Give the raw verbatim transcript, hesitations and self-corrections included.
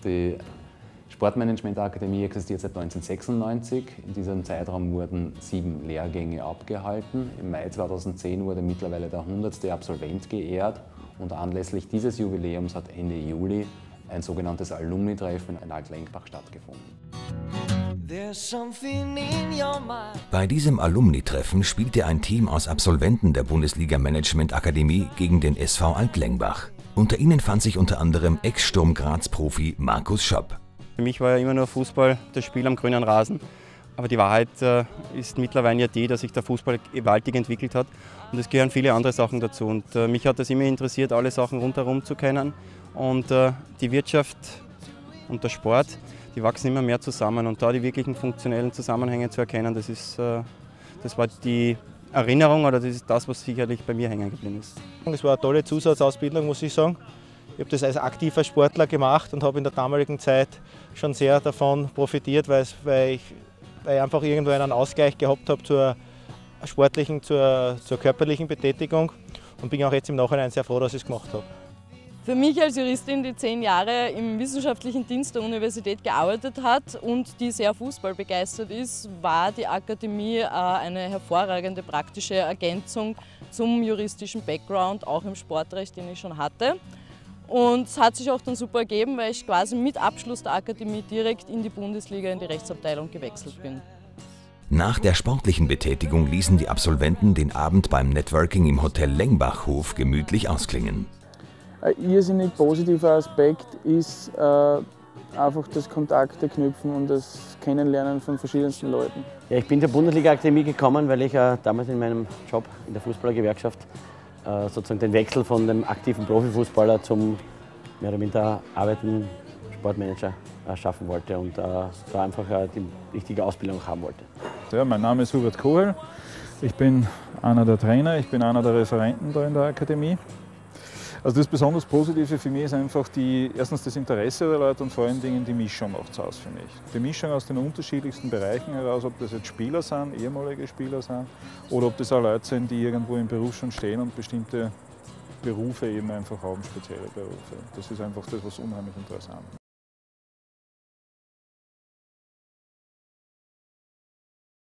Die Sportmanagement-Akademie existiert seit neunzehnhundertsechsundneunzig. In diesem Zeitraum wurden sieben Lehrgänge abgehalten. Im Mai zweitausendzehn wurde mittlerweile der hundertste Absolvent geehrt und anlässlich dieses Jubiläums hat Ende Juli ein sogenanntes Alumni-Treffen in Alt-Lengbach stattgefunden. Bei diesem Alumni-Treffen spielte ein Team aus Absolventen der Bundesliga-Management-Akademie gegen den S V Alt-Lengbach. Unter ihnen fand sich unter anderem Ex-Sturm Graz-Profi Markus Schopp. Für mich war ja immer nur Fußball das Spiel am grünen Rasen. Aber die Wahrheit äh, ist mittlerweile ja die, dass sich der Fußball gewaltig entwickelt hat. Und es gehören viele andere Sachen dazu. Und äh, mich hat das immer interessiert, alle Sachen rundherum zu kennen. Und äh, die Wirtschaft und der Sport, die wachsen immer mehr zusammen. Und da die wirklichen funktionellen Zusammenhänge zu erkennen, das, ist, äh, das war die Erinnerung oder das ist das, was sicherlich bei mir hängen geblieben ist. Es war eine tolle Zusatzausbildung, muss ich sagen. Ich habe das als aktiver Sportler gemacht und habe in der damaligen Zeit schon sehr davon profitiert, weil, weil, ich, weil ich einfach irgendwo einen Ausgleich gehabt habe zur sportlichen, zur, zur körperlichen Betätigung und bin auch jetzt im Nachhinein sehr froh, dass ich es gemacht habe. Für mich als Juristin, die zehn Jahre im wissenschaftlichen Dienst der Universität gearbeitet hat und die sehr fußballbegeistert ist, war die Akademie eine hervorragende praktische Ergänzung zum juristischen Background, auch im Sportrecht, den ich schon hatte. Und es hat sich auch dann super ergeben, weil ich quasi mit Abschluss der Akademie direkt in die Bundesliga, in die Rechtsabteilung gewechselt bin. Nach der sportlichen Betätigung ließen die Absolventen den Abend beim Networking im Hotel Lengbachhof gemütlich ausklingen. Ein irrsinnig positiver Aspekt ist äh, einfach das Kontakte knüpfen und das Kennenlernen von verschiedensten Leuten. Ja, ich bin zur Bundesliga-Akademie gekommen, weil ich äh, damals in meinem Job in der Fußballergewerkschaft äh, sozusagen den Wechsel von dem aktiven Profifußballer zum mehr oder minder arbeitenden Sportmanager äh, schaffen wollte und äh, da einfach äh, die richtige Ausbildung haben wollte. Ja, mein Name ist Hubert Kohl. Ich bin einer der Trainer, ich bin einer der Referenten da in der Akademie. Also das besonders Positive für mich ist einfach die, erstens das Interesse der Leute und vor allen Dingen die Mischung macht es aus für mich. Die Mischung aus den unterschiedlichsten Bereichen heraus, ob das jetzt Spieler sind, ehemalige Spieler sind, oder ob das auch Leute sind, die irgendwo im Beruf schon stehen und bestimmte Berufe eben einfach haben, spezielle Berufe. Das ist einfach das, was unheimlich interessant ist.